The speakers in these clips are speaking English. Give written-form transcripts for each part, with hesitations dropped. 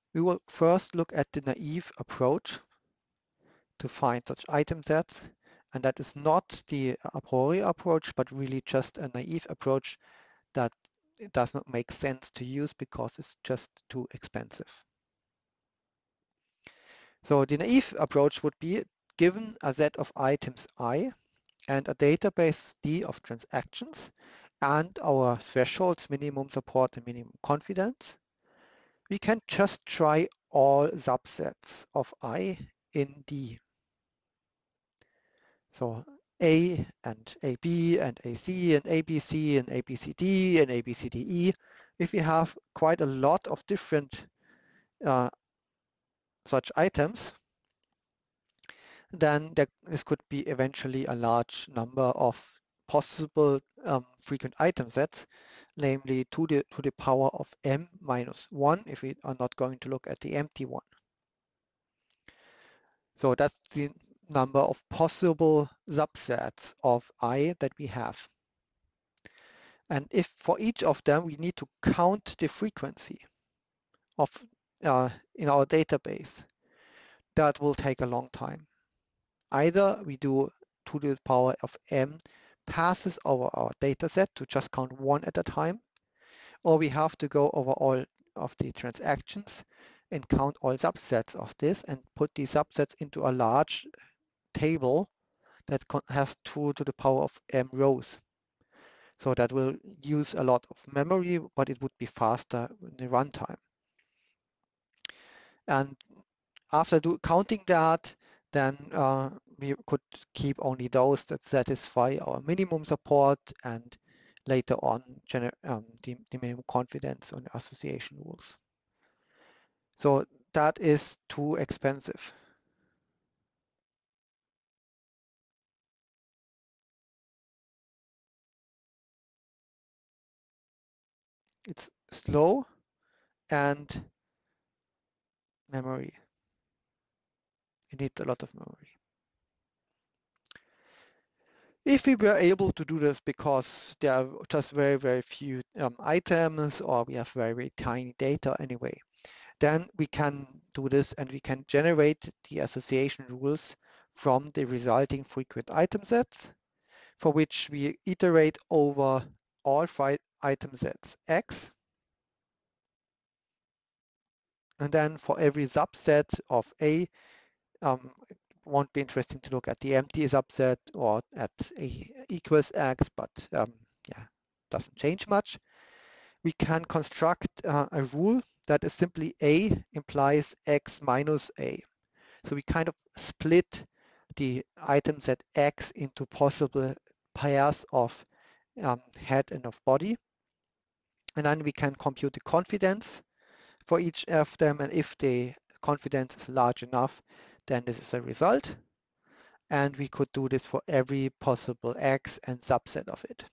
We will first look at the naive approach to find such item sets, and that is not the a priori approach, but really just a naive approach that it does not make sense to use because it's just too expensive. So the naive approach would be given a set of items I and a database D of transactions and our thresholds, minimum support and minimum confidence, we can just try all subsets of I in D. So A and AB and AC and ABC and ABCD and ABCDE. If we have quite a lot of different such items, then this could be eventually a large number of possible frequent item sets, namely to the power of m minus 1 if we are not going to look at the empty one. So that's the number of possible subsets of I that we have. And if for each of them we need to count the frequency of in our database, that will take a long time. Either we do to the power of m passes over our data set to just count one at a time, or we have to go over all of the transactions and count all subsets of this and put these subsets into a large table that has 2 to the power of m rows. So that will use a lot of memory, but it would be faster in the runtime. And after counting that, then we could keep only those that satisfy our minimum support and later on the minimum confidence on the association rules. So that is too expensive. It's slow and memory. You need a lot of memory. If we were able to do this because there are just very, very few items, or we have very, very tiny data anyway, then we can do this and we can generate the association rules from the resulting frequent item sets, for which we iterate over all 5 item sets X. And then for every subset of A, it won't be interesting to look at the empty subset or at A equals X, but yeah, doesn't change much. We can construct a rule that is simply A implies X minus A. So we kind of split the item set X into possible pairs of head and of body. And then we can compute the confidence for each of them. And if the confidence is large enough, then this is a result. And we could do this for every possible X and subset of it.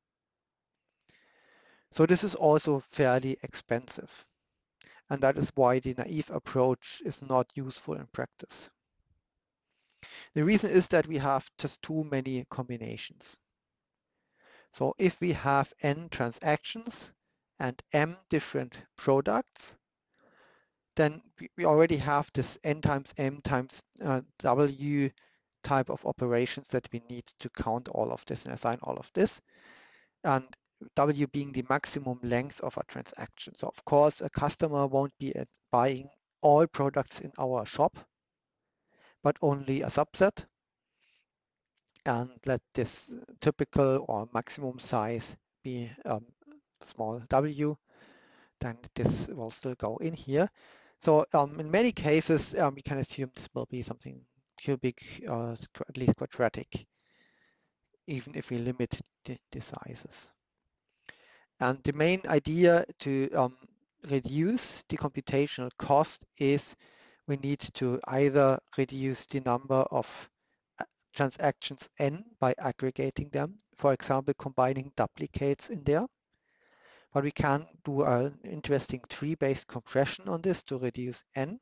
So this is also fairly expensive. And that is why the naive approach is not useful in practice. The reason is that we have just too many combinations. So if we have n transactions and m different products, then we already have this n times m times w type of operations that we need to count all of this and assign all of this. And w being the maximum length of a transaction. So of course, a customer won't be buying all products in our shop, but only a subset. And let this typical or maximum size be small w, then this will still go in here. So in many cases, we can assume this will be something cubic, at least quadratic, even if we limit the sizes. And the main idea to reduce the computational cost is we need to either reduce the number of transactions n by aggregating them, for example, combining duplicates in there. But we can do an interesting tree-based compression on this to reduce n.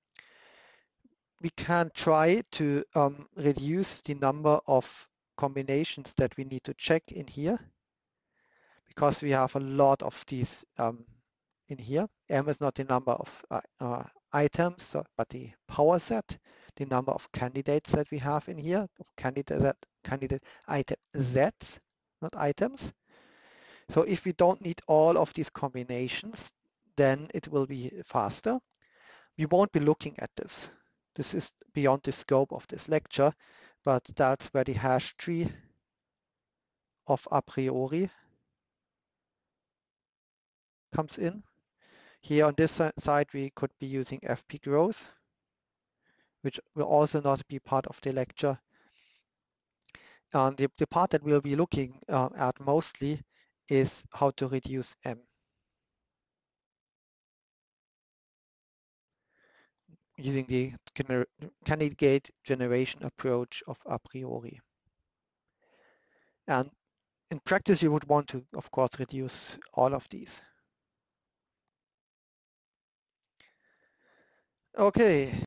We can try to reduce the number of combinations that we need to check in here, because we have a lot of these in here. M is not the number of items, but the power set, the number of candidates that we have in here, of candidate item sets, not items. So if we don't need all of these combinations, then it will be faster. We won't be looking at this. This is beyond the scope of this lecture, but that's where the hash tree of a priori comes in. Here on this side, we could be using FP growth, which will also not be part of the lecture. And the part that we'll be looking at mostly is how to reduce M using the candidate generation approach of a priori. And in practice, you would want to, of course, reduce all of these. Okay.